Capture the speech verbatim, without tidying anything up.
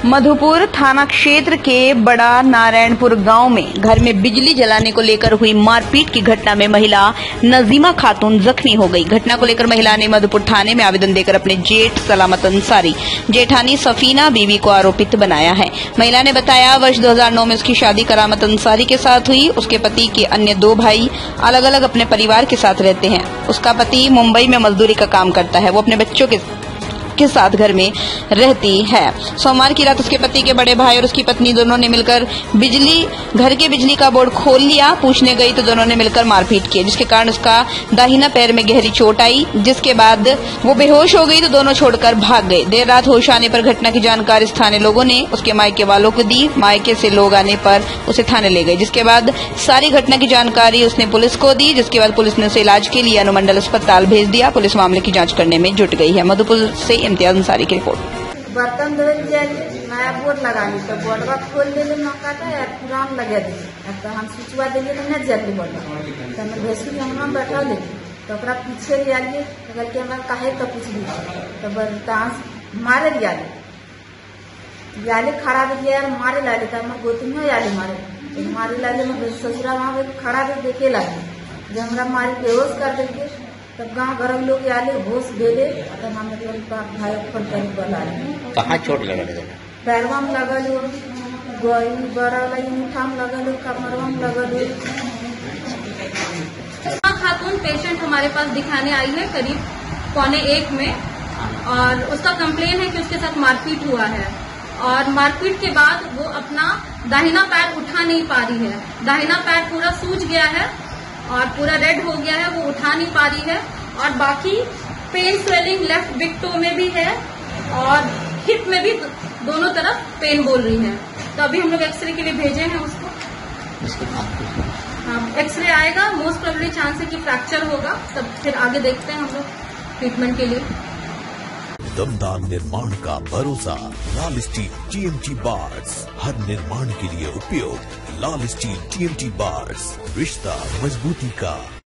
मधुपुर थाना क्षेत्र के बड़ा नारायणपुर गांव में घर में बिजली जलाने को लेकर हुई मारपीट की घटना में महिला नजीमा खातून जख्मी हो गई। घटना को लेकर महिला ने मधुपुर थाने में आवेदन देकर अपने जेठ सलामत अंसारी जेठानी सफीना बीवी को आरोपित बनाया है। महिला ने बताया, वर्ष दो हज़ार नौ में उसकी शादी करामत अंसारी के साथ हुई। उसके पति के अन्य दो भाई अलग अलग अपने परिवार के साथ रहते हैं। उसका पति मुंबई में मजदूरी का काम करता है। वो अपने बच्चों के के साथ घर में रहती है। सोमवार की रात उसके पति के बड़े भाई और उसकी पत्नी दोनों ने मिलकर बिजली घर के बिजली का बोर्ड खोल लिया। पूछने गई तो दोनों ने मिलकर मारपीट की, जिसके कारण उसका दाहिना पैर में गहरी चोट आई, जिसके बाद वो बेहोश हो गई तो दोनों छोड़कर भाग गए। देर रात होश आने पर घटना की जानकारी स्थानीय लोगों ने उसके मायके वालों को दी। मायके से लोग आने पर उसे थाने ले गए, जिसके बाद सारी घटना की जानकारी उसने पुलिस को दी, जिसके बाद पुलिस ने उसे इलाज के लिए अनुमंडल अस्पताल भेज दिया। पुलिस मामले की जाँच करने में जुट गई है। मधुपुर से इम्तियाज अंसारी की रिपोर्ट। बर्तन धोल नया बोर्ड लगा ली तो बोर्डवा खोल दिले मौका था यार पुरान लगे दी तो हम सुचवा दिले तो नहीं जल्दी बोर्ड तो मैं भैंसुरी हम बैठा ले तो पीछे ले आइए तो गल के हमारा काहे का पूछ ली तो बर्तान मारे लिया याले खड़ा भी यार मारे ला लेता मैं गोतनी याले मारे तो मारे ला ले मैं ससुरा वहाँ खड़ा भी देखे लगे जब हमारा मारे बेहोश कर देंगे तब गाँव घर लोग आले होश देले तब हम भाई बला कहाँ चोट लगा? पैरवा में लगल गोई बड़ा मुठा में लगल कमरवा में लगल। खातून पेशेंट हमारे पास दिखाने आई है करीब पौने एक में और उसका कंप्लेन है कि उसके साथ मारपीट हुआ है और मारपीट के बाद वो अपना दाहिना पैर उठा नहीं पा रही है। दाहिना पैर पूरा सूज गया है और पूरा रेड हो गया है, वो उठा नहीं पा रही है और बाकी pain swelling left big toe में भी है और हिप में भी दोनों तरफ पेन बोल रही है। तो अभी हम लोग एक्सरे के लिए भेजे हैं उसको। हाँ, एक्सरे आएगा, मोस्ट प्रोबेबली चांस है कि फ्रैक्चर होगा, तब फिर आगे देखते हैं हम लोग ट्रीटमेंट के लिए। दमदार निर्माण का भरोसा लाल स्टील टीएमटी बार्स, हर निर्माण के लिए उपयोग लाल स्टील टीएमटी बार्स, रिश्ता मजबूती का।